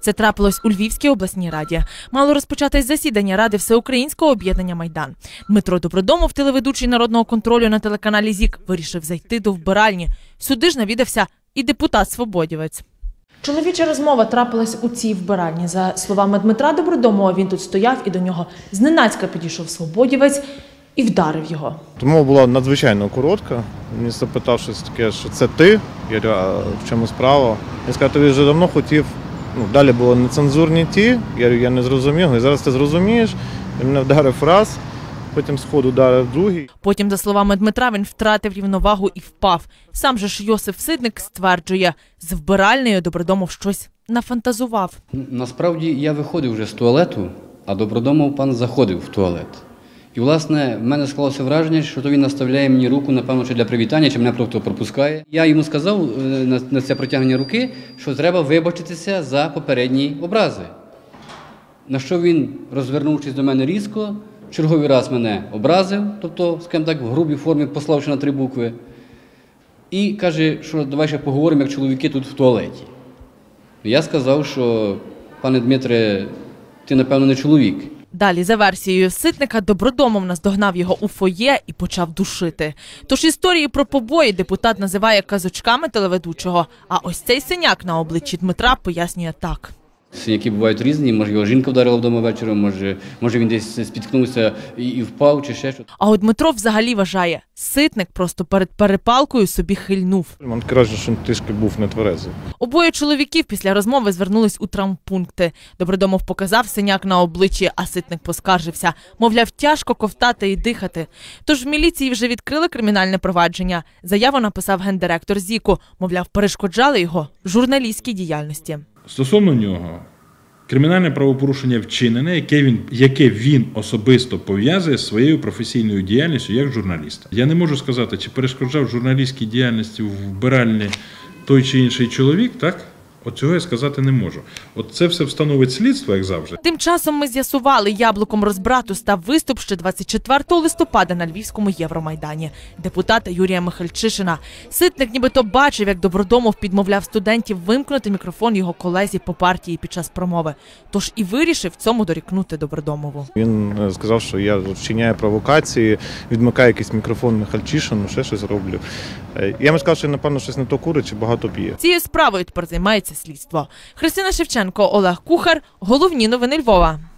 Це трапилось у Львівській обласній раді. Мало розпочатись засідання Ради Всеукраїнського об'єднання «Майдан». Дмитро Добродомов, телеведучий народного контролю на телеканалі ЗІК, вирішив зайти до вбиральні. Сюди ж навідався і депутат-свободівець. Чоловіча розмова трапилась у цій вбиральні. За словами Дмитра Добродомова, він тут стояв і до нього зненацька підійшов свободівець і вдарив його. Мова була надзвичайно коротка. Він запитав щось таке, що це ти? Я говорю, а в чому справа? Він сказав, тобі вже давно хотів. Далі були нецензурні ті. Я говорю, я не зрозумів. І зараз ти зрозумієш. Він мене вдарив раз, потім сходу вдарив другий. Потім, за словами Дмитра, він втратив рівновагу і впав. Сам же ж Йосиф Ситник стверджує, з вбиральнею Добродомов щось нафантазував. Насправді я виходив вже з туалету, а Добродомов пан заходив в туалет. І, власне, в мене склалося враження, що то він наставляє мені руку, напевно, чи для привітання, чи мене просто пропускає. Я йому сказав на це протягнення руки, що треба вибачитися за попередні образи. На що він, розвернувшись до мене різко, черговий раз мене образив, тобто, скажімо так, в грубій формі, пославши на 3 букви, і каже, що давай ще поговоримо, як чоловіки тут в туалеті. Я сказав, що, пане Дмитре, ти, напевно, не чоловік. Далі, за версією Ситника, Добродомов наздогнав його у фоє і почав душити. Тож історії про побої депутат називає казочками телеведучого, а ось цей синяк на обличчі Дмитра пояснює так. Синяки бувають різні, може його жінка вдарила вдома вечором, може він десь спіткнувся і впав, чи ще щось. А от Дмитро взагалі вважає, Ситник просто перед перепалкою собі хильнув. Він каже, що він трішки був нетверезий. Обоє чоловіків після розмови звернулись у травмпункти. Добродомов показав синяк на обличчі, а Ситник поскаржився. Мовляв, тяжко ковтати і дихати. Тож в міліції вже відкрили кримінальне провадження. Заяву написав гендиректор ЗІКу. Мовляв, перешкоджали його журналістській діяльності. Стосовно нього, кримінальне правопорушення вчинене, яке він особисто пов'язує з своєю професійною діяльністю як журналіста. Я не можу сказати, чи перешкоджав журналістській діяльності в вбиральні той чи інший чоловік, так? От цього я сказати не можу. От це все встановить слідство, як завжди. Тим часом ми з'ясували, яблуком розбрату став виступ ще 24 листопада на Львівському Євромайдані депутата Юрія Михальчишина. Ситник нібито бачив, як Добродомов підмовляв студентів вимкнути мікрофон його колезі по партії під час промови. Тож і вирішив цьому дорікнути Добродомову. Він сказав, що я вчиняю провокації, відмикаю якийсь мікрофон Михальчишину, ще щось роблю. Я йому сказав, що, напевно, щось не то курить чи багато п'є. Цією справою тепер займається слідство. Христина Шевченко, Олег Кухар. Головні новини Львова.